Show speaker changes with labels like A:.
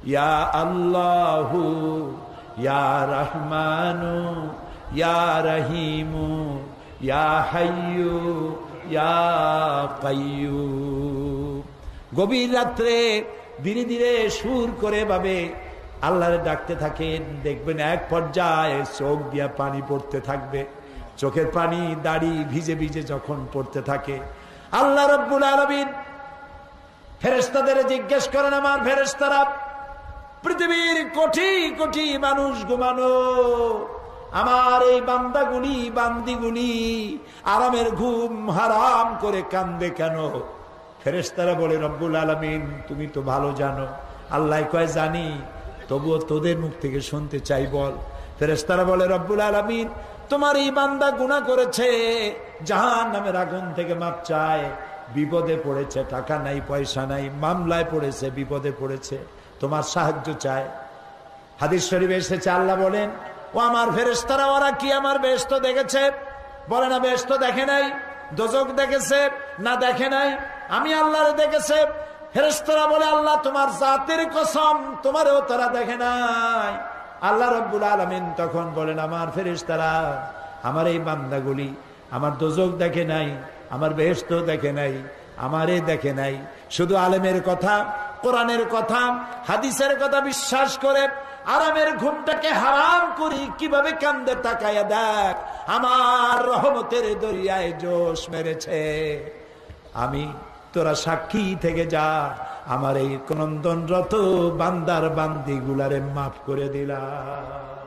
A: ইয়া আল্লাহু ইয়া রহমানু ইয়া রহিমু ইয়া হাইয়ু ইয়া কাইয়্যুম। গভীর রাত্রে ধীরে ধীরে সুর করে ভাবে আল্লাহর ডাকতে থাকেন। দেখবেন এক পর্যায়ে চোখ দিয়া পানি পড়তে থাকবে। চোখের পানি দাড়ি ভিজে ভিজে যখন পড়তে থাকে, আল্লাহ রাব্বুল আলামিন ফেরেশতাদের জিজ্ঞেস করেন, আমার ফেরেশতারা, পৃথিবীর কোটি কোটি মানুষ ঘুমানো, আমার এই বান্দাগুলি বান্দিগুলি আরামের ঘুম হারাম করে কান্দে কেন? ফেরেশতারা বলে, রব্বুল আলামিন তুমি তো ভালো জানো। আল্লাহ কয়, জানি, তবুও তোদের মুখ থেকে শুনতে চাই, বল। ফেরেশতারা বলে, রব্বুল আলামিন তোমার এই বান্দা গুনাহ করেছে, জাহান্নামের আগুন থেকে মাপ চায়, বিপদে পড়েছে, টাকা নাই পয়সা নাই, মামলায় পড়েছে, বিপদে পড়েছে, তোমার সাহায্য চায়। হাদিস শরীফে এসেছে, আল্লাহ বলেন, ও আমার ফেরেশতারা, ওরা কি আমার বেহেশত দেখেছে? বলে না, বেহেশত দেখে নাই। দোজখ দেখেছে? না, দেখে নাই। আমি আল্লাহরে দেখেছে। ফেরেশতারা বলে, আল্লাহ তোমার জাতের কসম, তোমারও তারা দেখে নাই। আল্লাহ রাব্বুল আলামিন তখন বলেন, আমার ফেরেশতারা, আমার এই বান্দাগুলি আমার দোজখ দেখে নাই, আমার বেহেশত দেখে নাই, আমারে দেখে নাই, শুধু আলেমের কথা, কোরআনের কথা, হাদিসের কথা বিশ্বাস করে আরামের ঘুমটাকে হারাম করি কিভাবে কান্দে তাকায়া দেখ, আমার রহমতের দরিয়ায় জোশ মেরেছে। আমি তোরা সাক্ষী থেকে যা, আমার এই ক্রন্দনরত বান্দার বান্দিগুলারে মাফ করে দিলাম।